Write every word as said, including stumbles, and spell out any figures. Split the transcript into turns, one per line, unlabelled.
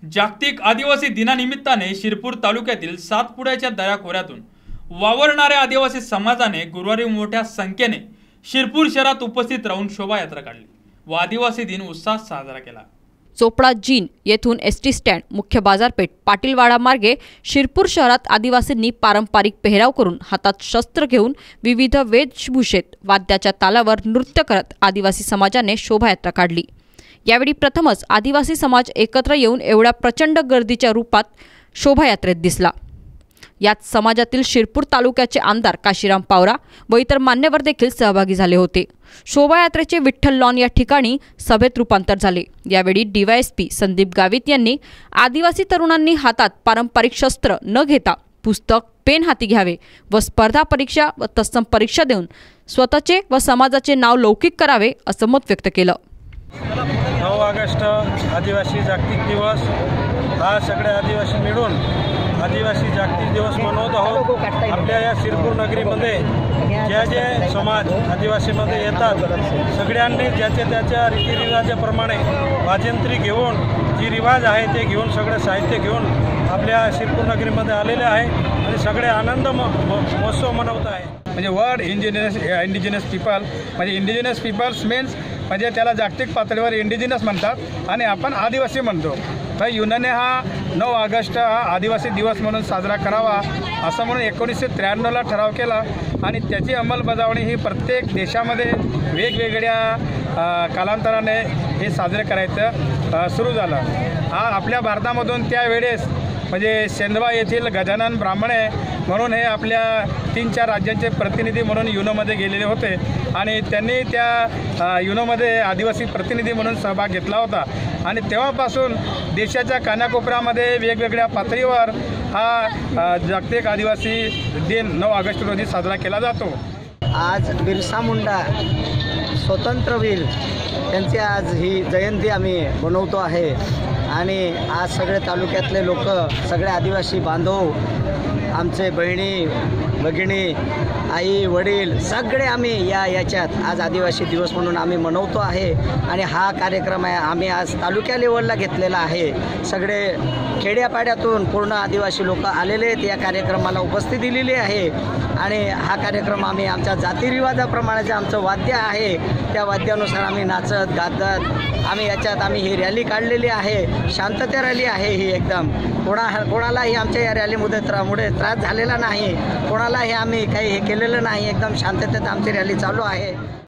जागतिक आदिवासी दिनानिमित्ताने शिरपूर तालुक्यातील सातपुड्याच्या दऱ्याखोऱ्यातून वावरणाऱ्या आदिवासी समाजाने गुरुवारी मोठ्या संख्येने शिरपूर शहरात उपस्थित राहून शोभायात्रा काढली व आदिवासी दिन उत्साहात साजरा केला।
चोपडा जीन येथून एसटी स्टँड, मुख्य बाजारपेठ, पाटीलवाडा मार्गे शिरपूर शहरात आदिवासींनी पारंपरिक पेहराव करून हातात शस्त्र घेऊन विविध वेशभूषेत वाद्याच्या तालावर नृत्य करत आदिवासी समाजाने शोभायात्रा काढली। यावेळी प्रथमच आदिवासी समाज एकत्र येऊन एवढ्या प्रचंड गर्दीच्या रूपात शोभायात्रेत दिसला। यात समाजातील शिरपूर तालुक्याचे आमदार काशीराम पावरा व इतर मान्यवर देखील सहभागी झाले होते। शोभायात्रेचे विठ्ठल लॉन या ठिकाणी सभेत रूपांतर झाले। यावेळी डीवायएसपी संदीप गावित यांनी आदिवासी तरुणांनी हातात पारंपरिक शस्त्र न घेता पुस्तक, पेन हाती घ्यावे व स्पर्धा परीक्षा व तत्सम परीक्षा देऊन स्वतःचे व समाजाचे नाव लौकिक करावे असं मत व्यक्त केलं।
नऊ ऑगस्ट आदिवासी जागतिक दिवस हा सगळे आदिवासी मिळून आदिवासी जागतिक दिवस मनवत आहोत। आपल्या या शिरपूर नगरीमध्ये ज्या जे समाज आदिवासीमध्ये येतात सगळ्यांनी ज्याच्या त्याच्या रीतिरिवाजाप्रमाणे वाजंत्री घेऊन जी रिवाज आहे ते घेऊन सगळे साहित्य घेऊन आपल्या शिरपूर नगरीमध्ये आलेले आहे आणि सगळे आनंद महोत्सव मनवत आहे।
म्हणजे वर्ल्ड इंडिजिनस इंडिजिनस पीपल म्हणजे इंडिजिनस पीपल्स मीन्स म्हणजे त्याला जागतिक पातळीवर इंडिजिनस म्हणतात आणि आपण आदिवासी म्हणतो। तर युनने हा नऊ ऑगस्ट हा आदिवासी दिवस म्हणून साजरा करावा असं म्हणून एकोणीसशे त्र्याण्णवला ठराव केला आणि त्याची अंमलबजावणी ही प्रत्येक देशामध्ये वेगवेगळ्या कालांतराने हे साजरे करायचं सुरू झालं। हा आपल्या भारतामधून त्यावेळेस म्हणजे सेंधवा येथील गजानन ब्राह्मणे म्हणून हे आपल्या तीन चार राज्यांचे प्रतिनिधी म्हणून युनोमध्ये गेलेले होते आणि त्यांनी त्या युनोमध्ये आदिवासी प्रतिनिधी म्हणून सहभाग घेतला होता आणि तेव्हापासून देशाच्या कानाकोपऱ्यामध्ये वेगवेगळ्या पातळीवर हा जागतिक आदिवासी दिन नऊ ऑगस्ट रोजी साजरा केला जातो।
आज बिरसा मुंडा स्वतंत्रवीर त्यांची आज ही जयंती आम्ही मनवतो आहे आणि आज सगळे तालुक्यातले लोक, सगळे आदिवासी बांधव, आमचे बहिणी भगिनी, आई वडील सगळे आम्ही या याच्यात आज आदिवासी दिवस म्हणून आम्ही मनवतो आहे आणि हा कार्यक्रम आहे आम्ही आज तालुक्या लेवलला घेतलेला आहे। सगळे खेड्यापाड्यातून पूर्ण आदिवासी लोक आलेले आहेत, या कार्यक्रमाला उपस्थिती दिलेली आहे आणि हा कार्यक्रम आम्ही आमच्या जातीरिवाजाप्रमाणे जे आमचं वाद्य आहे त्या वाद्यानुसार आम्ही नाचत गातात आम्ही याच्यात आम्ही ही रॅली काढलेली आहे। शांतता रॅली आहे ही एकदम, कोणा कोणालाही आमच्या या रॅलीमुळे त्रामुळे त्रास झालेला नाही, कोणालाही आम्ही काही हे केलेलं नाही, एकदम शांततेत आमची रॅली चालू आहे।